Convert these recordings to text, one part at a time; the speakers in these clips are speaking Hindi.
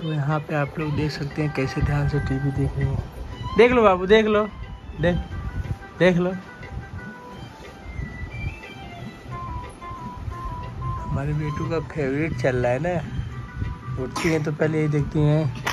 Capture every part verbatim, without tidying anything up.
तो यहाँ पे आप लोग देख सकते हैं कैसे ध्यान से टीवी देख रहे हैं। देख लो बाबू, देख लो, देख देख लो। हमारे बेटू का फेवरेट चल रहा है ना, उठती हैं तो पहले यही देखती हैं।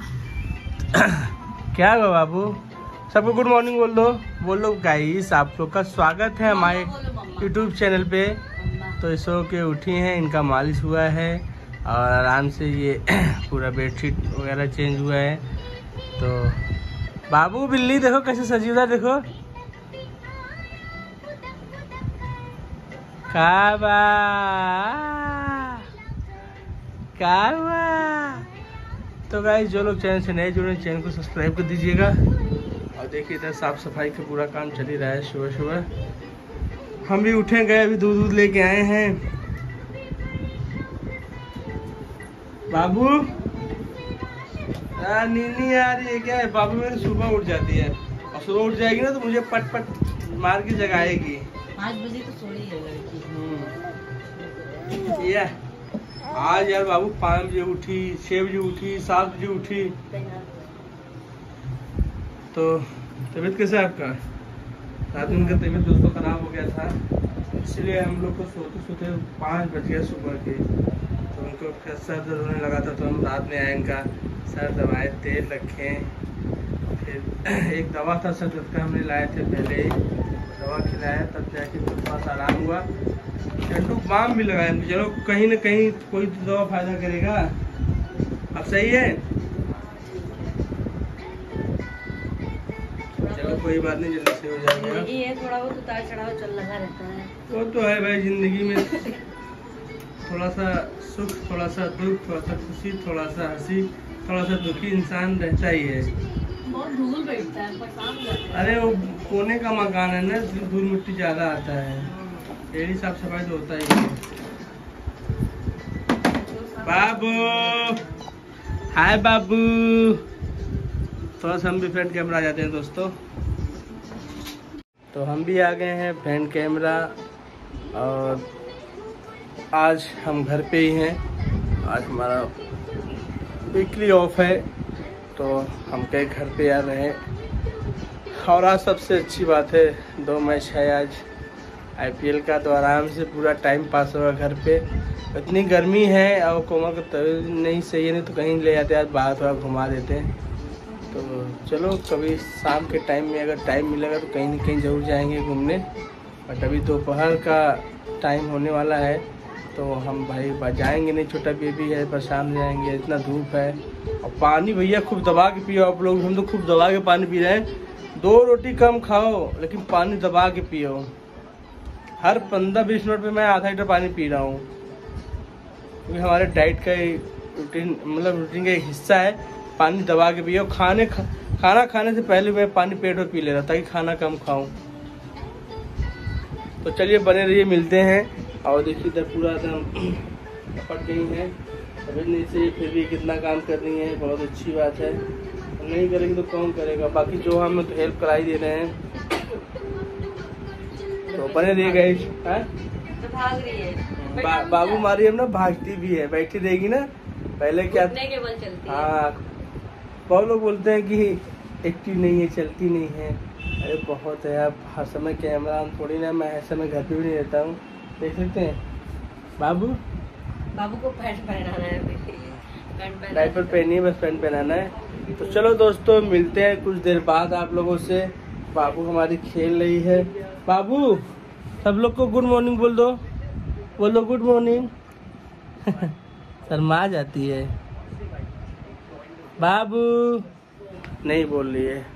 क्या हुआ बाबू? सबको गुड मॉर्निंग बोल दो। बोलो गाइस, आप लोग का स्वागत है हमारे यूट्यूब चैनल पे। तो इस सो के उठी हैं, इनका मालिश हुआ है और आराम से ये पूरा बेडशीट वगैरह चेंज हुआ है। तो बाबू बिल्ली देखो कैसे सजी हुआ, देखो काबा काबा। तो गाइस, जो लोग चैनल से नए जुड़े चैनल को सब्सक्राइब कर दीजिएगा। और देखिए इधर साफ सफाई का पूरा काम चल ही रहा है। सुबह सुबह हम भी उठे गए, अभी दूध दूध लेके आए हैं। बाबू यार नीनी आ रही है क्या है? बाबू मेरी सुबह उठ जाती है और सुबह उठ जाएगी ना तो मुझे पट पट मार के जगाएगी। पाँच बजे तो सोई है लड़की। ये आज यार बाबू पाँच बजे उठी, छह बजे उठी, सात बजे उठी। तो तबीयत कैसा है आपका? रात में उनका तबीयत दोस्तों खराब हो गया था, इसलिए हम लोग को सोते सोते पाँच बज गए सुबह के। तो उनको फिर सर दर्द होने लगा था, तो हम रात में आए, इनका सर दबाए, तेल रखे। फिर एक दवा था सर दर्द का, हमने लाए थे पहले ही, दवा खिलाया, तब जाके थोड़ा सा आराम हुआ। चंडू बाम भी लगाया, चलो कहीं ना कहीं कोई तो दवा फायदा करेगा। अब सही है, चलो कोई बात नहीं, जल्दी से हो जाएगा। ये थोड़ा बहुत उतार चढ़ाव चल लगा रहता है। वो तो है भाई, जिंदगी में थोड़ा सा सुख, थोड़ा सा दुख, थोड़ा सा खुशी, थोड़ा सा हंसी, थोड़ा सा दुखी इंसान रहता ही है। बहुत धूल बैठता है, परेशान हो जाता है। अरे वो कोने का मकान है ना, धूल मिट्टी ज्यादा आता है, डेली साफ सफाई तो होता ही है। बाबू हाय बाबू। थोड़ा सा हम भी फ्रंट कैमरा आ जाते हैं दोस्तों। तो हम भी आ गए हैं फ्रंट कैमरा, और आज हम घर पे ही हैं। आज हमारा वीकली ऑफ है, तो हम कई घर पे आ रहे हैं। और आज सबसे अच्छी बात है, दो मैच है आज आईपीएल का, तो आराम से पूरा टाइम पास होगा घर पे। इतनी गर्मी है और कोमल का तबीयत नहीं सही है, नहीं तो कहीं ले जाते, आज बाहर थोड़ा घुमा देते हैं। तो चलो कभी शाम के टाइम में अगर टाइम मिलेगा तो कहीं ना कहीं ज़रूर जाएंगे घूमने। बट अभी दोपहर का टाइम होने वाला है, तो हम भाई जाएंगे नहीं, छोटा बेबी है, परेशान हो जाएंगे, इतना धूप है। और पानी भैया खूब दबा के पियो आप लोग, हम तो खूब दबा के पानी पी रहे हैं। दो रोटी कम खाओ लेकिन पानी दबा के पियो। हर पंद्रह बीस मिनट पे मैं आधा लीटर पानी पी रहा हूँ, क्योंकि हमारे डाइट का रूटीन, मतलब रूटीन का एक हिस्सा है, पानी दबा के पियो। खाने खा, खाना खाने से पहले मैं पानी पेट में पी ले रहा ताकि खाना कम खाऊं। तो चलिए बने रहिए, मिलते हैं। और देखिए इधर पूरा एकदम पट गई है, अभी नहीं से फिर भी कितना काम कर रही है, बहुत अच्छी बात है। नहीं करेंगे तो कौन करेगा, बाकी जो हम तो हेल्प करा ही दे रहे हैं। तो बने रहिए गाइस। तो भाग रही है बा, बाबू मारी हम ना, भागती भी है, बैठी रहेगी ना। पहले क्या के बल चलती है। हाँ, बहुत लोग बोलते हैं कि एक्टिव नहीं है, चलती नहीं है। अरे बहुत है, आप हर समय कैमरा ऑन थोड़ी ना, मैं हर समय घर पे भी नहीं रहता हूँ, देख सकते हैं। बाबू बाबू को पैंट पहनाना है, डायपर पहनी है, बस पैंट पहनाना है। तो चलो दोस्तों, मिलते हैं कुछ देर बाद आप लोगों से। बाबू हमारी खेल रही है। बाबू सब लोग को गुड मॉर्निंग बोल दो, बोलो गुड मॉर्निंग। शर्मा जाती है, बाबू नहीं बोल रही है।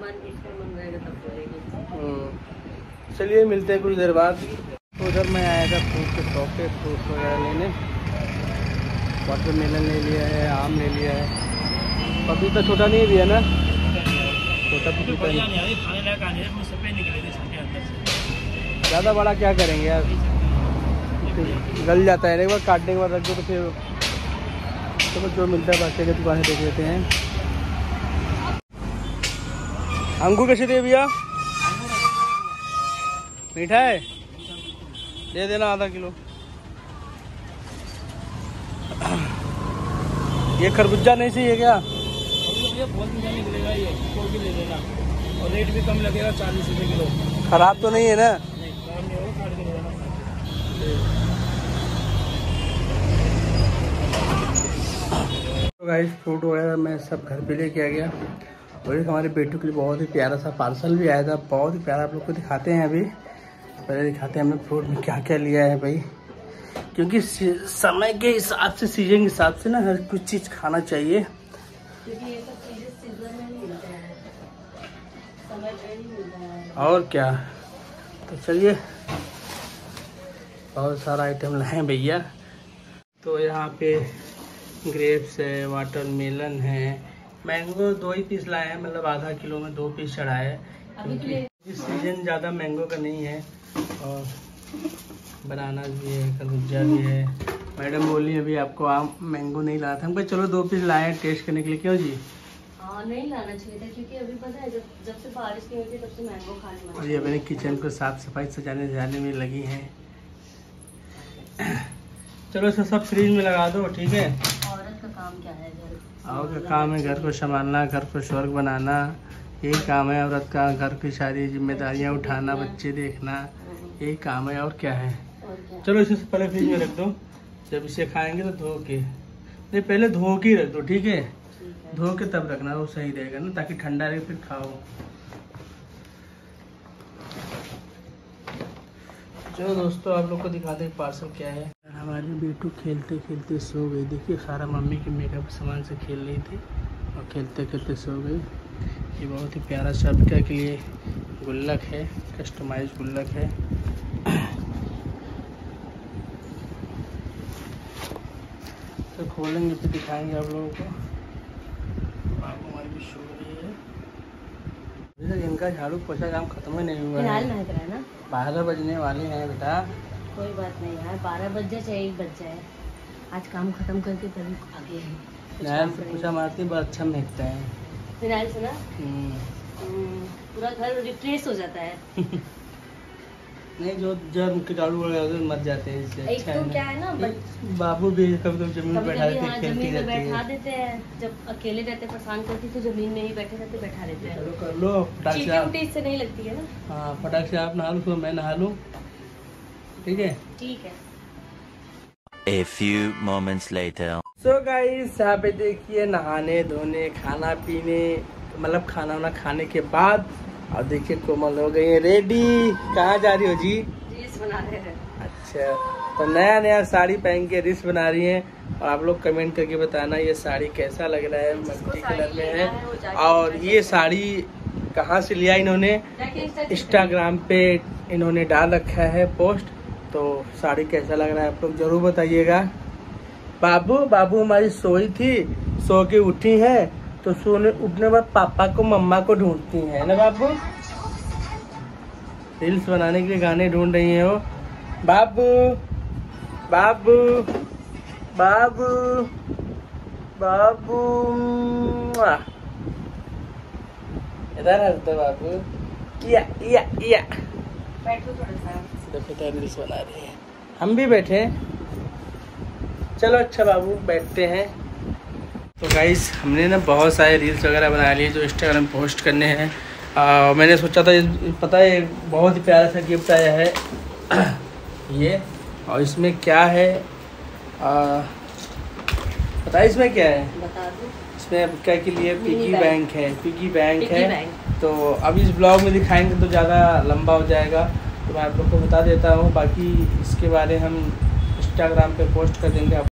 चलिए मिलते हैं कुछ देर बाद। तो उधर मैं आया था फ्रूट के शॉप पे, फ्रूट वगैरह लेने। वाटर मेलन ले लिया है, आम ले लिया है। पपीता छोटा नहीं दिया ना, छोटा पपीता नहीं, ज़्यादा बड़ा क्या करेंगे यार, गल जाता है। एक बार काटने के बाद रख दो तो फिर चलो जो मिलता है बाकी की दुकानें देख लेते हैं। अंगूर कैसे दिए भैया? मीठा है, दे देना आधा किलो। ये खरबूजा नहीं चाहिए क्या? ये बहुत मीठा निकलेगा, ये कोई भी ले लेना और रेट भी कम लगेगा, चालीस रुपये किलो। खराब तो नहीं है ना? नहीं खराब नहीं होगा, काट के ले लेना। तो गाइस फ्रूट वगैरह मैं सब घर पे लेके आ गया और एक हमारे बेटू के लिए बहुत ही प्यारा सा पार्सल भी आया था, बहुत ही प्यारा। आप लोग को दिखाते हैं, अभी पहले दिखाते हैं हमने फ्रूट में क्या क्या लिया है भाई, क्योंकि समय के हिसाब से, सीजन के हिसाब से ना हर कुछ चीज़ खाना चाहिए, क्योंकि ये सब चीजें सीजन में नहीं मिलता है, समय पे नहीं मिलता है। और क्या। तो चलिए, बहुत सारा आइटम लाए भैया। तो यहाँ पे ग्रेप्स है, वाटरमेलन है, मैंगो दो ही पीस लाए हैं, मतलब आधा किलो में दो पीस चढ़ाए हैं, क्योंकि इस सीजन ज़्यादा मैंगो का नहीं है। और बनाना भी है, खरबूजा भी है। मैडम बोली अभी आपको आम मैंगो नहीं लाया था, हम कहा चलो दो पीस लाए हैं टेस्ट करने के लिए। क्यों जी? हाँ नहीं लाना चाहिए था, क्योंकि अभी पता है जब जब से बारिश नहीं होती तब से मैंगो खाने में। और ये अपने किचन को साफ सफाई सजाने सजाने में लगी हैं। चलो इसे सब फ्रिज में लगा दो, ठीक है। औरत का काम क्या है? घर और का काम है घर को संभालना, घर को स्वर्ग बनाना, यही काम है औरत का। घर की सारी जिम्मेदारियां उठाना, बच्चे देखना, यही काम है, और क्या है। और क्या? चलो इसे पहले फ्रिज में रख दो, जब इसे खाएंगे तो धो के, नहीं पहले धो के रख दो, ठीक है। ठीक है। धो के तब रखना, वो सही रहेगा ना, ताकि ठंडा रहे फिर खाओ। चलो दोस्तों, आप लोग को दिखाते हैं पार्सल क्या है। हमारे बेटू खेलते खेलते सो गई, देखिए सारा मम्मी के मेकअप सामान से खेल रही थी और खेलते खेलते सो गई। ये बहुत ही प्यारा सबिका के लिए गुल्लक है, कस्टमाइज गुल्लक है। तो खोलेंगे फिर दिखाएंगे आप लोगों को। बाबू हमारी भी सो रही है। इनका झाड़ू पोछा काम खत्म ही नहीं हुआ फिलहाल है, महक रहा है ना। बारह बजने वाले हैं बेटा। कोई बात नहीं यार, बारह बज जाए चाहे एक बज जाए, आज काम खत्म करके तभी आगे हैं। कुछ नहर काम से करेंगे। पूछा मारती बहुत अच्छा महकता है। फिनाइल से ना हम्म। हम्म, पूरा घर रिफ्रेश हो जाता है। नहीं, जो जब कीटाणु वगैरह मर जाते हैं इससे। एक अच्छा तो है क्या है ना, ना, बाबू भी कभी कभी जमीन में कभी बैठा कभी देते हाँ खेलती जमीन में रहती बैठा है। देते हैं, जब अकेले रहते परेशान करती तो जमीन में ही बैठे रहते बैठा देते हैं। चलो कर लो फटाक से चीटी आप। उटी इससे नहीं लगती है ना। हाँ फटाक से आप नहा लो, फिर मैं नहा लूँ, ठीक है। ठीक है। A few moments later. So guys, यहाँ पे देखिए नहाने धोने खाना पीने, मतलब खाना वाना खाने के बाद, और देखिए कोमल हो गई है रेडी। कहाँ जा रही हो जी? रील्स बना रहे हैं। अच्छा, तो नया नया साड़ी पहन के रील्स बना रही हैं, और आप लोग कमेंट करके बताना ये साड़ी कैसा लग रहा है। मल्टी कलर में है, और ये साड़ी कहाँ से लिया इन्होंने, इंस्टाग्राम पे इन्होंने डाल रखा है पोस्ट। तो साड़ी कैसा लग रहा है आप लोग जरूर बताइएगा। बाबू बाबू हमारी सोई थी, सो के उठी है, तो सोने उठने बाद पापा को मम्मा को ढूंढती है ना बाबू। रील्स बनाने के लिए गाने ढूंढ रही है वो। बाबू बाबू बाबू बाबू इधर हंसते बाबू। या या या बैठो थोड़ा सा। देखो तो रील्स बना रही है, हम भी बैठे। चलो अच्छा बाबू बैठते हैं। तो गाइस, हमने ना बहुत सारे रील्स वगैरह बना लिए जो इंस्टाग्राम पोस्ट करने हैं। आ, मैंने सोचा था, पता है बहुत ही प्यारा सा गिफ्ट आया है ये, और इसमें क्या है आ, पता है इसमें क्या है? बता दो। इसमें क्या के लिए पिगी मिनी बैंक बैंक है, पिगी बैंक पिगी है। बैंक। तो अब इस ब्लॉग में दिखाएंगे तो ज़्यादा लंबा हो जाएगा, तो मैं आप लोग को बता देता हूँ। बाकी इसके बारे हम इंस्टाग्राम पे पोस्ट कर देंगे, आप